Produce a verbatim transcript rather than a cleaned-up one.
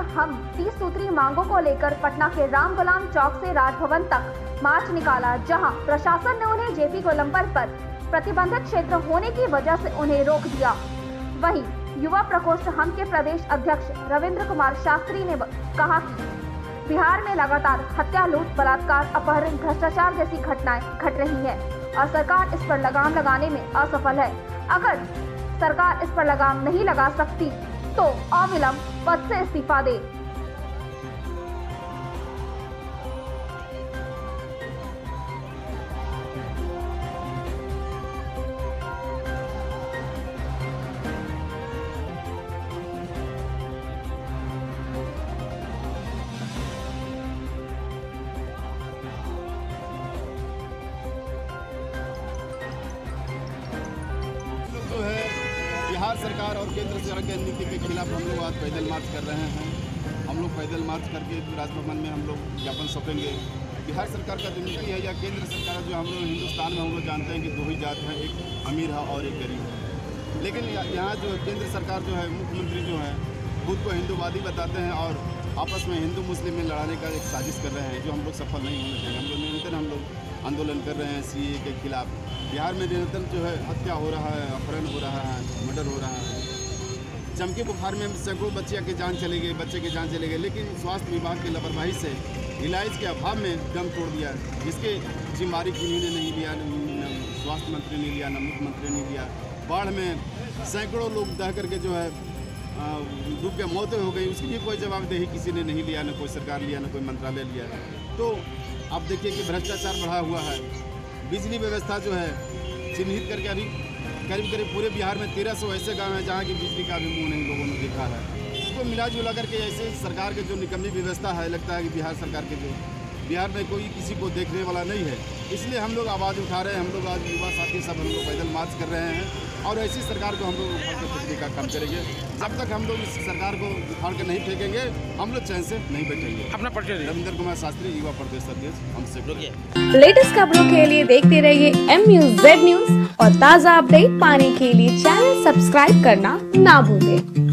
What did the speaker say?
हम तीस सूत्री मांगों को लेकर पटना के राम गुलाम चौक से राजभवन तक मार्च निकाला, जहां प्रशासन ने उन्हें जेपी गोलंबर पर प्रतिबंधित क्षेत्र होने की वजह से उन्हें रोक दिया। वहीं युवा प्रकोष्ठ हम के प्रदेश अध्यक्ष रविंद्र कुमार शास्त्री ने कहा कि बिहार में लगातार हत्या, लूट, बलात्कार, अपहरण, भ्रष्टाचार जैसी घटनाएं घट रही हैं और सरकार इस पर लगाम लगाने में असफल है। अगर सरकार इस पर लगाम नहीं लगा सकती तो अविलंब पद से इस्तीफा दे। बिहार सरकार और केंद्र सरकार की नीति के खिलाफ हम लोग आज पैदल मार्च कर रहे हैं। हम लोग पैदल मार्च करके राजभवन में हम लोग ज्ञापन सौंपेंगे। बिहार सरकार का जो नीति है या केंद्र सरकार जो हम लोग हिंदुस्तान में हम लोग जानते हैं कि दो ही जात हैं, एक अमीर है और एक गरीब है। लेकिन यहाँ जो केंद्र सरकार जो है, मुख्यमंत्री जो है, खुद को हिंदूवादी बताते हैं और आपस में हिंदू मुस्लिम में लड़ाने का एक साजिश कर रहे हैं, जो हम लोग सफल नहीं होने देंगे। हम लोग निरंतर हम लोग आंदोलन कर रहे हैं सी ए के खिलाफ। बिहार में निरंतर जो है हत्या हो रहा है, अपहरण हो रहा है, मर्डर हो रहा है। चमकी बुखार में सैकड़ों बच्चियों की जान चली गई, बच्चे की जान चली गई, लेकिन स्वास्थ्य विभाग की लापरवाही से इलाज के अभाव में दम तोड़ दिया, जिसके जिम्मेदारी इन्होंने नहीं लिया, न स्वास्थ्य मंत्री ने लिया, न मुख्यमंत्री ने लिया। बाढ़ में सैकड़ों लोग दह करके जो है डूब के मौतें हो गई, उसकी भी कोई जवाबदेही किसी ने नहीं लिया, न कोई सरकार लिया, न कोई मंत्रालय लिया। तो अब देखिए कि भ्रष्टाचार बढ़ा हुआ है। बिजली व्यवस्था जो है चिन्हित करके अभी करीब करीब पूरे बिहार में तेरह सौ ऐसे गांव हैं जहां की बिजली का भी मुंह नहीं लोगों ने देखा है। इसको मिला जुला करके ऐसे सरकार के जो निकम्मी व्यवस्था है, लगता है कि बिहार सरकार के जो बिहार में कोई किसी को देखने वाला नहीं है। इसलिए हम लोग आवाज़ उठा रहे हैं। हम लोग आज युवा साथी सब हम लोग पैदल मार्च कर रहे हैं और ऐसी सरकार को हम लोग उखाड़ के फेंकने का काम करेंगे। जब तक हम लोग इस सरकार को उखाड़ के नहीं फेंकेंगे, हम लोग चैन से नहीं बैठेंगे। अपना परिचय रविंद्र कुमार शास्त्री, युवा प्रदेश अध्यक्ष, हमसे। लेटेस्ट खबरों के लिए देखते रहिए एम न्यूज़ जेड न्यूज़ और ताज़ा अपडेट पाने के लिए चैनल सब्सक्राइब करना ना भूलें।